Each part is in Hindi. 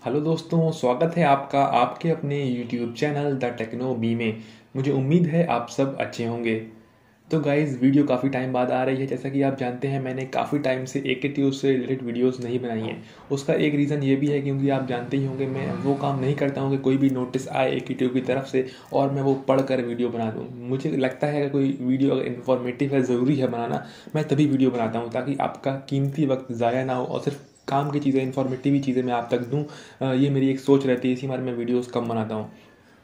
हेलो दोस्तों, स्वागत है आपका आपके अपने YouTube channel the Techno B में। मुझे उम्मीद है आप सब अच्छे होंगे। तो गाइज़, वीडियो काफ़ी टाइम बाद आ रही है। जैसा कि आप जानते हैं, मैंने काफ़ी टाइम से एकेटीयू से रिलेटेड वीडियोस नहीं बनाई हैं। उसका एक रीज़न ये भी है क्योंकि आप जानते ही होंगे, मैं वो काम नहीं करता हूँ कि कोई भी नोटिस आए एकेटीयू की तरफ से और मैं वो पढ़ कर वीडियो बना दूँ। मुझे लगता है कि कोई वीडियो अगर इन्फॉर्मेटिव है, ज़रूरी है बनाना, मैं तभी वीडियो बनाता हूँ ताकि आपका कीमती वक्त ज़ाया ना हो और सिर्फ काम की चीज़ें, इन्फॉर्मेटिव ही चीज़ें मैं आप तक दूँ। ये मेरी एक सोच रहती है, इसी बारे में वीडियोस कम बनाता हूँ।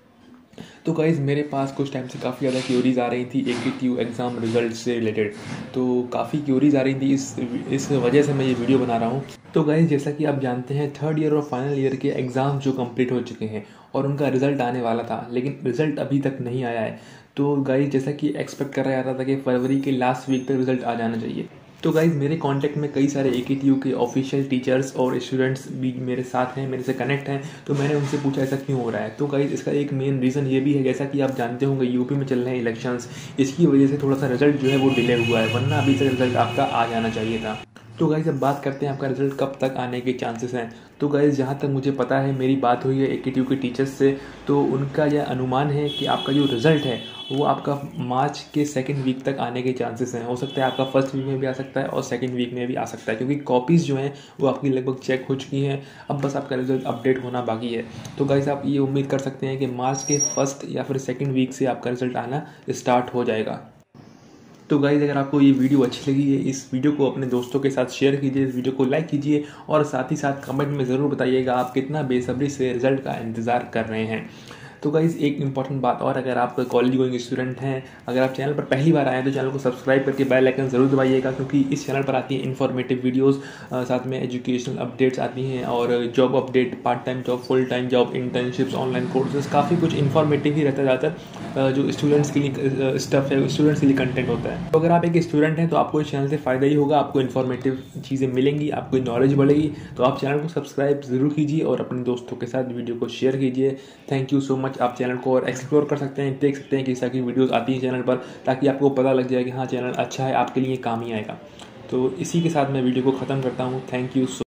तो गाइज़, मेरे पास कुछ टाइम से काफ़ी ज़्यादा क्यूरीज आ रही थी एकेटीयू एग्ज़ाम रिजल्ट से रिलेटेड। तो काफ़ी क्यूरीज आ रही थी, इस वजह से मैं ये वीडियो बना रहा हूँ। तो गाइज़, जैसा कि आप जानते हैं, थर्ड ईयर और फाइनल ईयर के एग्ज़ाम जो कंप्लीट हो चुके हैं और उनका रिज़ल्ट आने वाला था, लेकिन रिज़ल्ट अभी तक नहीं आया है। तो गाइज़, जैसा कि एक्सपेक्ट करा जा रहा था कि फरवरी के लास्ट वीक तक रिज़ल्ट आ जाना चाहिए। तो गाइज़, मेरे कांटेक्ट में कई सारे एकेटीयू के ऑफिशियल टीचर्स और स्टूडेंट्स भी मेरे साथ हैं, मेरे से कनेक्ट हैं। तो मैंने उनसे पूछा ऐसा क्यों हो रहा है। तो गाइज़, इसका एक मेन रीज़न ये भी है, जैसा कि आप जानते होंगे, यूपी में चल रहे हैं इलेक्शंस। इसकी वजह से थोड़ा सा रिजल्ट जो है वो डिले हुआ है, वरना अभी तक रिजल्ट आपका आ जाना चाहिए था। तो गाइज़, अब बात करते हैं आपका रिजल्ट कब तक आने के चांसेस हैं। तो गाइज़, जहाँ तक मुझे पता है, मेरी बात हुई है एकेटीयू के टीचर्स से, तो उनका यह अनुमान है कि आपका जो रिज़ल्ट है वो आपका मार्च के सेकंड वीक तक आने के चांसेस हैं। हो सकता है आपका फर्स्ट वीक में भी आ सकता है और सेकंड वीक में भी आ सकता है, क्योंकि कॉपीज़ जो हैं वो आपकी लगभग चेक हो चुकी हैं। अब बस आपका रिजल्ट अपडेट होना बाकी है। तो गाइज़, आप ये उम्मीद कर सकते हैं कि मार्च के फर्स्ट या फिर सेकंड वीक से आपका रिजल्ट आना स्टार्ट हो जाएगा। तो गाइज़, अगर आपको ये वीडियो अच्छी लगी है, इस वीडियो को अपने दोस्तों के साथ शेयर कीजिए, इस वीडियो को लाइक कीजिए और साथ ही साथ कमेंट में ज़रूर बताइएगा आप कितना बेसब्री से रिजल्ट का इंतज़ार कर रहे हैं। तो गाइज़, एक इंपॉर्टेंट बात और, अगर आप कॉलेज गोइंग स्टूडेंट हैं, अगर आप चैनल पर पहली बार आए हैं तो चैनल को सब्सक्राइब करके बेल आइकन ज़रूर दबाइएगा, क्योंकि इस चैनल पर आती है इन्फॉर्मेटिव वीडियोस, साथ में एजुकेशनल अपडेट्स आती हैं और job update, part time job, full time job, internships, online courses, काफ़ी कुछ इन्फॉर्मेटिव ही रहता है ज़्यादातर। जो स्टूडेंट्स के लिए स्टफ़ है, स्टूडेंट्स के लिए कंटेंट होता है। तो अगर आप एक स्टूडेंट हैं तो आपको इस चैनल से फ़ायदा ही होगा, आपको इन्फॉर्मेटिव चीज़ें मिलेंगी, आपको नॉलेज बढ़ेगी। तो आप चैनल को सब्सक्राइब ज़रूर कीजिए और अपने दोस्तों के साथ वीडियो को शेयर कीजिए। Thank you so much. आप चैनल को और एक्सप्लोर कर सकते हैं, देख सकते हैं किस तरह की वीडियोस आती हैं चैनल पर, ताकि आपको पता लग जाए कि हाँ, चैनल अच्छा है, आपके लिए काम ही आएगा। तो इसी के साथ मैं वीडियो को ख़त्म करता हूँ। Thank you so